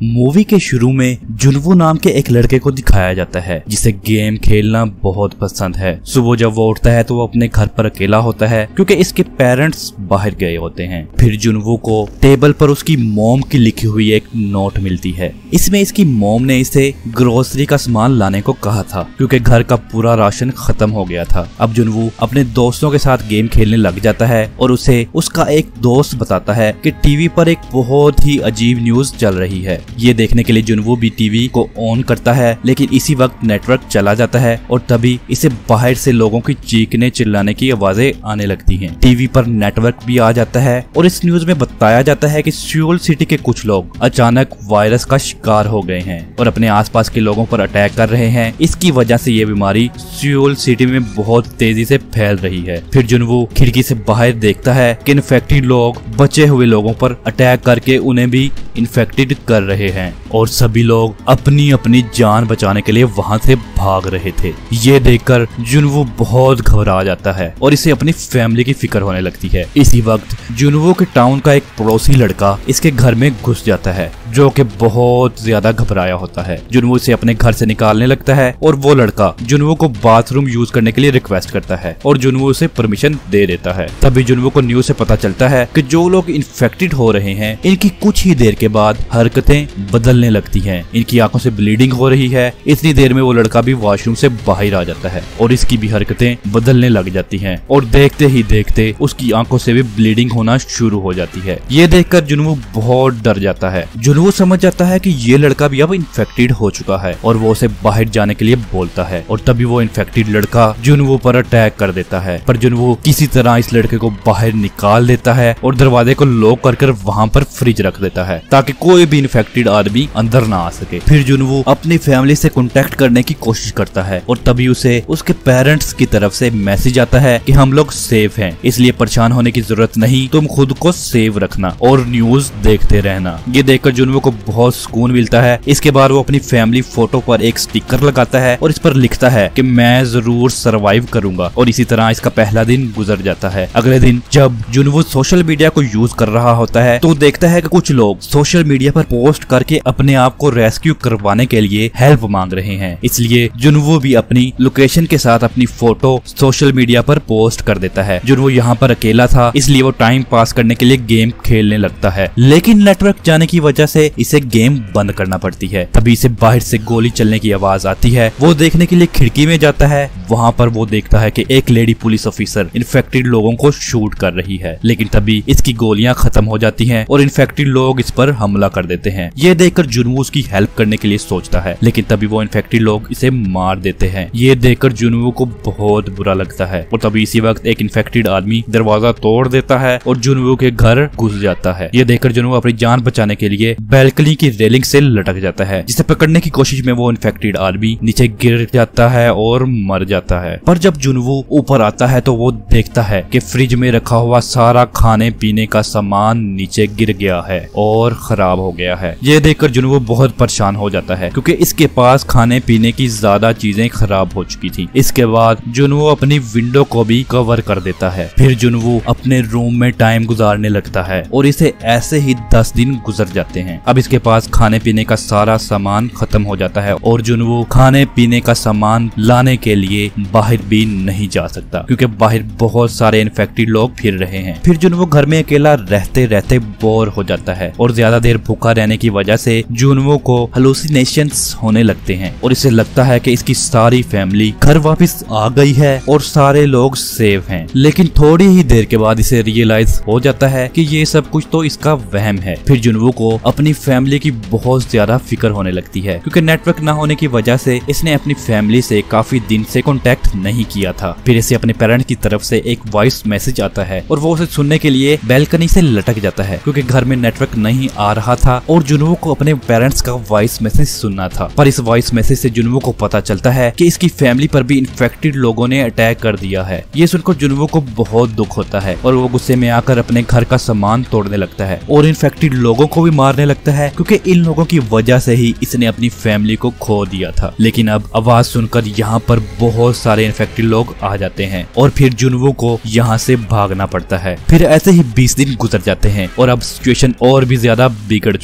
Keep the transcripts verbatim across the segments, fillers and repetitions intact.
Movie के शुरू में जुनवो नाम के एक लड़के को दिखाया जाता है जिसे गेम खेलना बहुत पसंद है। सुबह जब वो उठता है तो वो अपने घर पर अकेला होता है क्योंकि इसके पेरेंट्स बाहर गए होते हैं। फिर जुनवो को टेबल पर उसकी मॉम की लिखी हुई एक नोट मिलती है। इसमें इसकी मॉम ने इसे ग्रोसरी का सामान लाने को कहा था क्योंकि घर का पूरा राशन खत्म हो गया था। अब जुनवो अपने दोस्तों के साथ गेम खेलने लग जाता है और उसे उसका एक दोस्त बताता है कि टीवी पर एक बहुत ही अजीब न्यूज चल रही है। ये देखने के लिए जुनवो भी टीवी को ऑन करता है, लेकिन इसी वक्त नेटवर्क चला जाता है और तभी इसे बाहर से लोगों की चीखने चिल्लाने की आवाजें आने लगती हैं। टीवी पर नेटवर्क भी आ जाता है और इस न्यूज में बताया जाता है कि सियोल सिटी के कुछ लोग अचानक वायरस का शिकार हो गए हैं और अपने आसपास के लोगों पर अटैक कर रहे हैं। इसकी वजह से ये बीमारी सियोल सिटी में बहुत तेजी से फैल रही है। फिर जुनवो खिड़की से बाहर देखता है कि इन्फेक्टेड लोग बचे हुए लोगों पर अटैक करके उन्हें भी इन्फेक्टेड कर रहे हैं और सभी लोग अपनी अपनी जान बचाने के लिए वहां से भाग रहे थे। ये देखकर जुनवो बहुत घबरा जाता है और इसे अपनी फैमिली की फिक्र होने लगती है। इसी वक्त जुनवो के टाउन का एक पड़ोसी लड़का इसके घर में घुस जाता है जो कि बहुत ज्यादा घबराया होता है। जुनवो इसे अपने घर से निकालने लगता है और वो लड़का जुनवो को बाथरूम यूज करने के लिए रिक्वेस्ट करता है और जुनवो उसे परमिशन दे देता है। तभी जुनवो को न्यूज से पता चलता है कि जो लोग इन्फेक्टेड हो रहे हैं इनकी कुछ ही देर के बाद हरकतें बदलने लगती हैं। इनकी आंखों से ब्लीडिंग हो रही है। इतनी देर में वो लड़का भी वॉशरूम से बाहर आ जाता है और इसकी भी हरकतें बदलने लग जाती हैं और देखते ही देखते उसकी आंखों से भी ब्लीडिंग होना शुरू हो जाती है। ये देखकर जुनवो बहुत डर जाता है। जुनवो समझ जाता है कि ये लड़का भी अब इन्फेक्टेड हो चुका है और वो उसे बाहर जाने के लिए बोलता है और तभी वो इन्फेक्टेड लड़का जुनवो पर अटैक कर देता है। पर जुनवो किसी तरह इस लड़के को बाहर निकाल देता है और दरवाजे को लॉक कर कर वहाँ पर फ्रिज रख देता है ताकि कोई भी इन्फेक्टेड आदमी अंदर ना आ सके। फिर जुनवो अपनी फैमिली से कांटेक्ट करने की कोशिश करता है और तभी उसे उसके पेरेंट्स की तरफ से मैसेज आता है कि हम लोग सेफ हैं, इसलिए परेशान होने की जरूरत नहीं, तुम खुद को सेव रखना और न्यूज देखते रहना। ये देखकर जुनवो को बहुत सुकून मिलता है। इसके बाद वो अपनी फैमिली फोटो पर एक स्टिकर लगाता है और इस पर लिखता है कि मैं जरूर सरवाइव करूंगा और इसी तरह इसका पहला दिन गुजर जाता है। अगले दिन जब जुनवो सोशल मीडिया को यूज कर रहा होता है तो देखता है कि कुछ लोग सोशल मीडिया पर पोस्ट करके अपने आप को रेस्क्यू करवाने के लिए हेल्प मांग रहे हैं। इसलिए जुनवो भी अपनी लोकेशन के साथ अपनी फोटो सोशल मीडिया पर पोस्ट कर देता है। जुनवो यहाँ पर अकेला था इसलिए वो टाइम पास करने के लिए गेम खेलने लगता है, लेकिन नेटवर्क जाने की वजह से इसे गेम बंद करना पड़ती है। तभी इसे बाहर से गोली चलने की आवाज आती है। वो देखने के लिए खिड़की में जाता है। वहाँ पर वो देखता है कि एक लेडी पुलिस ऑफिसर इन्फेक्टेड लोगों को शूट कर रही है, लेकिन तभी इसकी गोलियां खत्म हो जाती हैं और इन्फेक्टेड लोग इस पर हमला कर देते हैं। ये देखकर जुनवो उसकी हेल्प करने के लिए सोचता है, लेकिन तभी वो इन्फेक्टेड लोग इसे मार देते हैं। ये देखकर जुनवो को बहुत बुरा लगता है और तभी इसी वक्त एक इन्फेक्टेड आदमी दरवाजा तोड़ देता है और जुनवो के घर घुस जाता है। ये देखकर जुनवो अपनी जान बचाने के लिए बैल्कनी की रेलिंग से लटक जाता है, जिसे पकड़ने की कोशिश में वो इन्फेक्टेड आदमी नीचे गिर जाता है और मर जाता है। पर जब जुनवो ऊपर आता है तो वो देखता है कि फ्रिज में रखा हुआ सारा खाने पीने का सामान नीचे गिर गया है और खराब हो गया है। ये देखकर जुनवो बहुत परेशान हो जाता है क्योंकि इसके पास खाने पीने की ज्यादा चीजें खराब हो चुकी थी। इसके बाद जुनवो अपनी विंडो को भी कवर कर देता है। फिर जुनवो अपने रूम में टाइम गुजारने लगता है और इसे ऐसे ही दस दिन गुजर जाते हैं। अब इसके पास खाने पीने का सारा सामान खत्म हो जाता है और जुनवो खाने पीने का सामान लाने के लिए बाहर भी नहीं जा सकता क्योंकि बाहर बहुत सारे इन्फेक्टेड लोग फिर रहे हैं। फिर जुनवो घर में अकेला रहते रहते बोर हो जाता है और ज्यादा देर भूखा रहने की वजह से जुनवो को हेलुसिनेशंस होने लगते हैं और इसे लगता है कि इसकी सारी फैमिली घर वापस आ गई है और सारे लोग सेफ हैं। लेकिन थोड़ी ही देर के बाद इसे रियलाइज हो जाता है कि ये सब कुछ तो इसका वहम है। फिर जुनवो को अपनी फैमिली की बहुत ज्यादा फिक्र होने लगती है क्योंकि नेटवर्क न होने की वजह से इसने अपनी फैमिली से काफी दिन से कांटेक्ट नहीं किया था। फिर इसे अपने पेरेंट्स की तरफ से एक वॉइस मैसेज आता है और वो उसे सुनने के लिए बैल्कनी से लटक जाता है क्योंकि घर में नेटवर्क नहीं आ रहा था और जुनवो को अपने पेरेंट्स का वॉइस मैसेज सुनना था। पर इस वॉइस मैसेज से जुनवो को पता चलता है कि इसकी फैमिली पर भी इन्फेक्टेड लोगों ने अटैक कर दिया है। ये सुनकर जुनवो को बहुत दुख होता है और वो गुस्से में आकर अपने घर का सामान तोड़ने लगता है और इन्फेक्टेड लोगों को भी मारने लगता है क्योंकि इन लोगों की वजह से ही इसने अपनी फैमिली को खो दिया था। लेकिन अब आवाज सुनकर यहाँ पर बहुत सारे इन्फेक्टेड लोग आ जाते हैं और फिर जुनवो को यहाँ से भागना पड़ता है। फिर ऐसे ही बीस दिन गुजर जाते हैं और अब सिचुएशन और भी ज्यादा बिगड़ चुकी थी।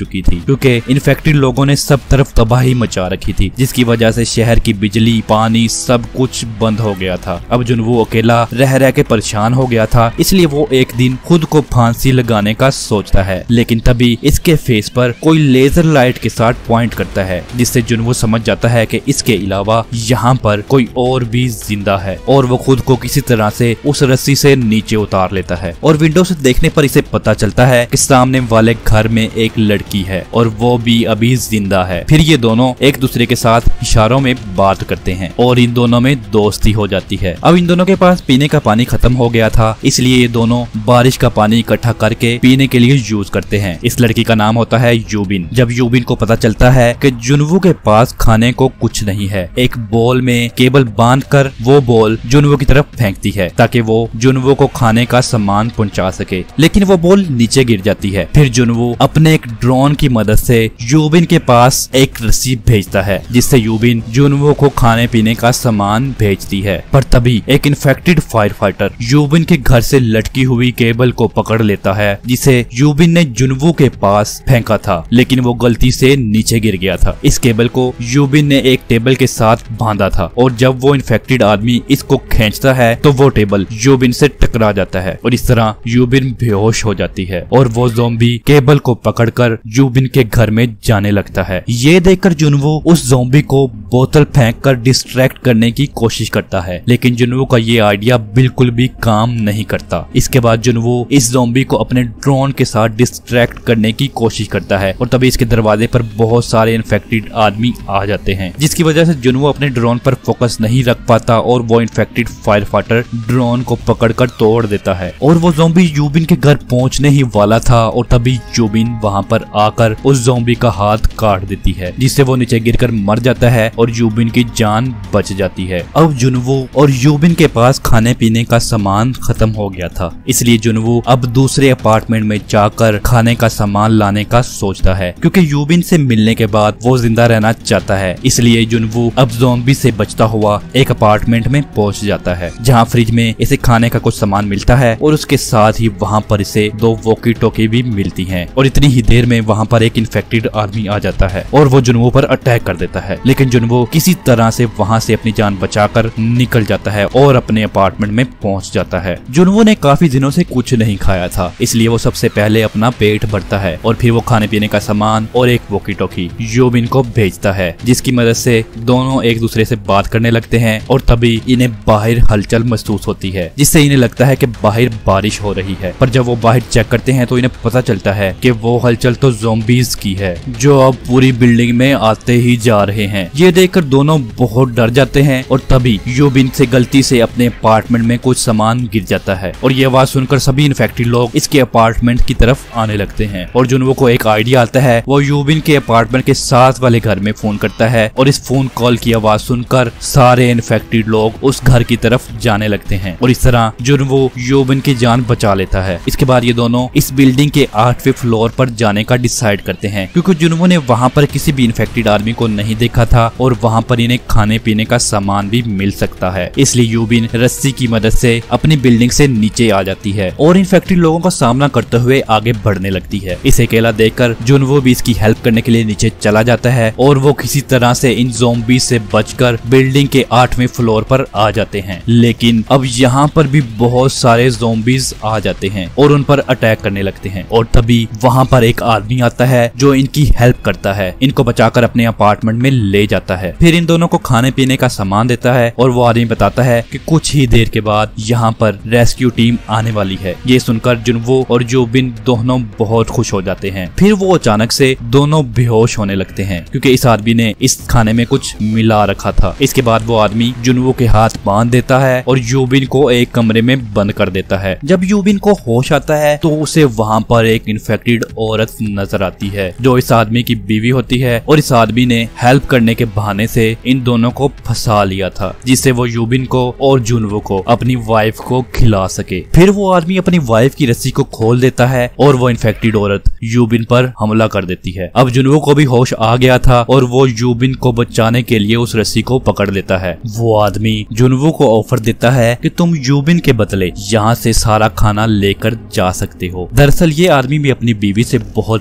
क्योंकि इन्फेक्टेड लोगों ने सब तरफ तबाही मचा रखी थी, जिसकी वजह से शहर की बिजली, पानी सब कुछ बंद हो गया था। अब जुनवो अकेला रह रह के परेशान हो गया था, इसलिए वो एक दिन खुद को फांसी लगाने का सोचता है। लेकिन तभी इसके फेस पर कोई लेजर लाइट के साथ पॉइंट करता है, जिससे जुनवो समझ जाता है कि इसके अलावा यहाँ पर कोई और भी जिंदा है, और वो खुद को किसी तरह से उस रस्सी से नीचे उतार लेता है। और विंडो से देखने पर इसे पता चलता है कि सामने वाले घर में एक लड़की है और वो भी अभी जिंदा है। फिर ये दोनों एक दूसरे के साथ इशारों में बात करते हैं और इन दोनों में दोस्ती हो जाती है। अब इन दोनों के पास पीने का पानी खत्म हो गया था, इसलिए ये दोनों बारिश का पानी इकट्ठा करके पीने के लिए यूज करते हैं। इस लड़की का नाम होता है यूबिन। जब यूबिन को पता चलता है कि जुनवो के पास खाने को कुछ नहीं है, एक बॉल में केबल बांधकर वो बॉल जुनवो की तरफ फेंकती है ताकि वो जुनवो को खाने का सामान पहुंचा सके, लेकिन वो बॉल नीचे गिर जाती है। फिर जुनवो अपने एक ड्रोन की मदद से यूबिन के पास एक रस्सी भेजता है, जिससे यूबिन जुनवो को खाने पीने का सामान भेजती है। पर तभी एक इन्फेक्टेड फायर फाइटर यूबिन के घर से लटकी हुई केबल को पकड़ लेता है, जिसे यूबिन ने जुनवो के पास फेंका था, लेकिन वो गलती से नीचे गिर गया था। इस केबल को यूबिन ने एक टेबल के साथ बांधा था, और जब वो इन्फेक्टेड आदमी इसको खींचता है तो वो टेबल यूबिन से टकरा जाता है, और इस तरह यूबिन बेहोश हो जाती है और वो ज़ॉम्बी केबल को पकड़कर यूबिन के घर में जाने लगता है। ये देखकर जुनवो उस ज़ॉम्बी को बोतल फेंककर डिस्ट्रैक्ट करने की कोशिश करता है, लेकिन जुनवो का ये आइडिया बिल्कुल भी काम नहीं करता। इसके बाद जुनवो इस ज़ॉम्बी को अपने ड्रोन के साथ डिस्ट्रैक्ट करने की कोशिश करता है, और तभी इसके दरवाजे पर बहुत सारे इन्फेक्टेड आदमी आ जाते हैं, जिसकी वजह से जुनवो अपने ड्रोन पर फोकस नहीं रख पाता और वो इन्फेक्टेड फायर फाइटर ड्रोन को पकड़कर तोड़ देता है। और वो ज़ॉम्बी यूबिन के घर पहुंचने ही वाला था, और तभी यूबिन वहां पर आकर उस ज़ॉम्बी का हाथ काट देती है, जिससे वो नीचे गिरकर मर जाता है और यूबिन की जान बच जाती है। अब जुनवो और यूबिन के पास खाने पीने का सामान खत्म हो गया था, इसलिए जुनवो अब दूसरे अपार्टमेंट में जाकर खाने का सामान लाने का सोचता है, क्योंकि यूबिन से मिलने के बाद वो जिंदा रहना चाहता है। इसलिए जुनवो अब ज़ॉम्बी से बचता हुआ एक अपार्टमेंट में पहुंच जाता है, जहां फ्रिज में इसे खाने का कुछ सामान मिलता है, और उसके साथ ही वहां पर इसे दो वॉकी टॉकी भी मिलती हैं। और इतनी ही देर में वहां पर एक इन्फेक्टेड आदमी आ जाता है और वो जुनवो पर अटैक कर देता है, लेकिन जुनवो किसी तरह से वहां से अपनी जान बचाकर निकल जाता है और अपने अपार्टमेंट में पहुंच जाता है। जुनवो ने काफी दिनों से कुछ नहीं खाया था, इसलिए वो सबसे पहले अपना पेट भरता है और फिर वो खाने पीने का सामान और एक वॉकी टॉकी यूबिन को भेजता है, जिसकी मदद से दोनों एक दूसरे से बात करने लगते हैं। और तभी इन्हें बाहर हलचल महसूस होती है, जिससे इन्हें लगता है कि बाहर बारिश हो रही है। पर जब वो बाहर चेक करते हैं तो इन्हें पता चलता है कि वो हलचल तो ज़ॉम्बीज की है, जो अब पूरी बिल्डिंग में आते ही जा रहे हैं। ये देखकर दोनों बहुत डर जाते हैं, और तभी यूबिन से गलती से अपने अपार्टमेंट में कुछ सामान गिर जाता है, और ये आवाज सुनकर सभी इन्फेक्टेड लोग इसके अपार्टमेंट की तरफ आने लगते हैं। और जुनवो को एक आइडिया आता है, वो यूबिन के अपार्टमेंट के साथ वाले घर में फोन करता है, और इस फोन कॉल की आवाज सुनकर सारे इन्फेक्टेड लोग उस घर की तरफ जाने लगते हैं, और इस तरह जुनवो यूबिन की जान बचा लेता है। इसके बाद ये दोनों इस बिल्डिंग के आठवें फ्लोर पर जाने का डिसाइड करते हैं, क्योंकि जुनवो ने वहां पर किसी भी इन्फेक्टेड आदमी को नहीं देखा था, और वहां पर इन्हें खाने पीने का सामान भी मिल सकता है। इसलिए यूबिन रस्सी की मदद से अपनी बिल्डिंग से नीचे आ जाती है और इन्फेक्टेड लोगों का सामना करते हुए आगे बढ़ने लगती है। इसे अकेला देखकर जुनवो भी इसकी हेल्प करने के लिए नीचे चला जाता है, और वो किसी तरह से इन ज़ॉम्बी से बचकर बिल्डिंग के आठवें फ्लोर पर आ जाते हैं। लेकिन अब यहाँ पर भी बहुत सारे ज़ॉम्बीज आ जाते हैं और उन पर अटैक करने लगते हैं, और तभी वहाँ पर एक आदमी आता है जो इनकी हेल्प करता है, इनको बचाकर अपने अपार्टमेंट में ले जाता है। फिर इन दोनों को खाने पीने का सामान देता है, और वो आदमी बताता है कि कुछ ही देर के बाद यहाँ पर रेस्क्यू टीम आने वाली है। ये सुनकर जुनवो और यूबिन दोनों बहुत खुश हो जाते हैं। फिर वो अचानक से दोनों बेहोश होने लगते हैं, क्योंकि इस आदमी ने इस खाने में कुछ मिला रखा था। इसके बाद वो आदमी जुनवो के हाथ बांध देता है और यूबिन को एक कमरे में बंद कर देता है। जब यूबिन को होश आता है तो उसे वहाँ पर एक इन्फेक्टेड औरत नजर आती है, जो इस आदमी की बीवी होती है, और इस आदमी ने हेल्प करने के बहाने से इन दोनों को फंसा लिया था, जिससे वो यूबिन को और जुनवो को अपनी वाइफ को खिला सके। फिर वो आदमी अपनी वाइफ की रस्सी को खोल देता है और वो इन्फेक्टेड औरत यूबिन पर हमला कर देती है। अब जुनवो को भी होश आ गया था और वो यूबिन को बचाने के लिए उस रस्सी को पकड़ लेता है। वो आदमी जुनवो को ऑफर देता है कि तुम यूबिन के बदले यहाँ से सारा खाना लेकर जा सकते हो। दरअसल ये आदमी भी अपनी बीवी से बहुत प्यार करता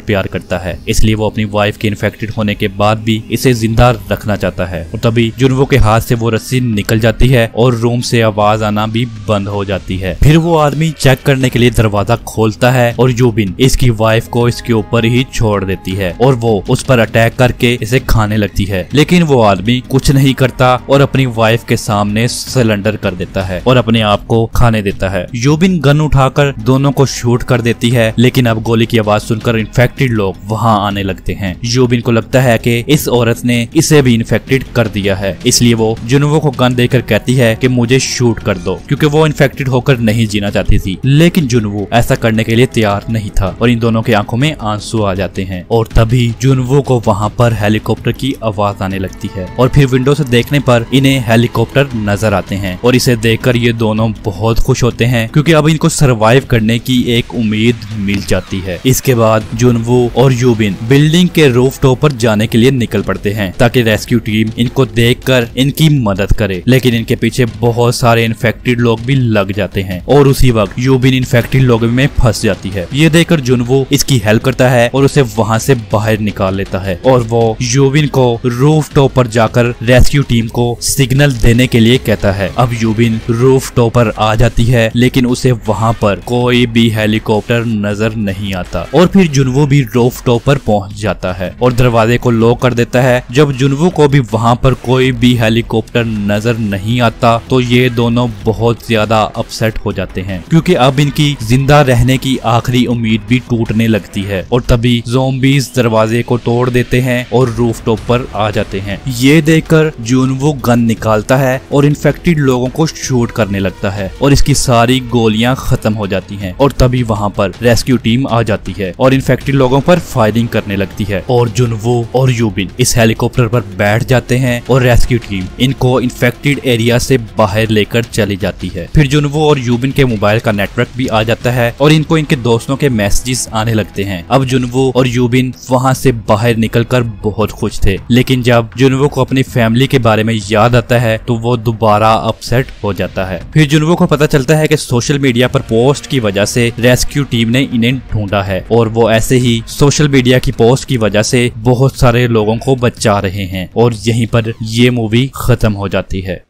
चाहता है, इसलिए वो अपनी वाइफ के इन्फेक्टेड होने के बाद भी इसे जिंदा रखना चाहता है। और तभी जुनवो के हाथ से वो रस्सी निकल जाती है और रूम से आवाज आना भी बंद हो जाती है। फिर वो आदमी चेक करने के लिए दरवाजा खोलता है और यूबिन इसकी वाइफ को इसके ऊपर ही छोड़ देती है और वो उस पर अटैक करके इसे खाने लगती है। लेकिन वो आदमी कुछ नहीं करता और अपनी वाइफ के सामने सिलेंडर कर देता है और अपने आप को खाने देता है। यूबिन गन उठाकर दोनों को शूट कर देती है, लेकिन अब गोली की आवाज सुनकर इन्फेक्टेड लोग वहाँ आने लगते हैं। यूबिन को लगता है कि इस औरत ने इसे भी इन्फेक्टेड कर दिया है, इसलिए वो जुनवो को गन देकर कहती है कि मुझे शूट कर दो, क्योंकि वो इन्फेक्टेड होकर नहीं जीना चाहती थी। लेकिन जुनवो ऐसा करने के लिए तैयार नहीं था और इन दोनों की आंखों में आंसू आ जाते हैं। और तभी जुनवो को वहाँ पर हेलीकॉप्टर की आवाज आने लगती है और फिर विंडो से देखने पर इन्हें हेलीकॉप्टर नजर आते हैं और इसे देखकर ये दोनों बहुत खुश होते हैं, क्योंकि अब इनको सरवाइव करने की एक उम्मीद मिल जाती है। इसके बाद जुनवो और यूबिन बिल्डिंग के रूफ टॉप पर जाने के लिए निकल पड़ते हैं ताकि रेस्क्यू टीम इनको देखकर इनकी मदद करे। लेकिन इनके पीछे बहुत सारे इन्फेक्टेड लोग भी लग जाते हैं और उसी वक्त यूबिन इन्फेक्टेड लोगों में फंस जाती है। ये देखकर जुनवो इसकी हेल्प करता है और उसे वहाँ से बाहर निकाल लेता है और वो यूबिन को रूफ टॉप पर जाकर रेस्क्यू टीम को सिग्नल देने के लिए कहता है। अब यूबिन रूफ टॉप पर आ जाती है, लेकिन उसे वहाँ पर कोई भी हेलीकॉप्टर नजर नहीं आता और फिर जुनवो भी रूफ टॉप पर पहुँच जाता है और दरवाजे को लॉक कर देता है। जब जुनवो को भी वहाँ पर कोई भी हेलीकॉप्टर नजर नहीं आता तो ये दोनों बहुत ज्यादा अपसेट हो जाते हैं, क्योंकि अब इनकी जिंदा रहने की आखिरी उम्मीद भी टूटने लगती है। और तभी ज़ॉम्बीज़ दरवाजे को तोड़ देते हैं और रूफ टॉप पर आ जाते हैं। ये देखकर जुनवो गन निकालता है और इन्फेक्टेड लोगों को शूट करने लगता है और इसकी सारी गोलियां खत्म हो जाती हैं। और तभी वहाँ पर रेस्क्यू टीम आ जाती है और इन्फेक्टेड लोगों पर फायरिंग करने लगती है और जुनवो और यूबिन इस हेलीकॉप्टर पर बैठ जाते हैं और रेस्क्यू टीम इनको इन्फेक्टेड एरिया से बाहर लेकर चली जाती है। फिर जुनवो और यूबिन के मोबाइल का नेटवर्क भी आ जाता है और इनको इनके दोस्तों के मैसेजेस आने लगते हैं। अब जुनवो और यूबिन वहाँ से बाहर निकलकर बहुत खुश थे, लेकिन जब जुनवो को अपनी फैमिली के बारे में याद आता है तो वो दोबारा अपसेट हो जाता है। फिर जुनवो को पता चलता है कि सोशल मीडिया पर पोस्ट की वजह से रेस्क्यू टीम ने इन्हें ढूंढा है और वो ऐसे ही सोशल मीडिया की पोस्ट की वजह से बहुत सारे लोगों को बचा रहे हैं। और यहीं पर ये मूवी खत्म हो जाती है।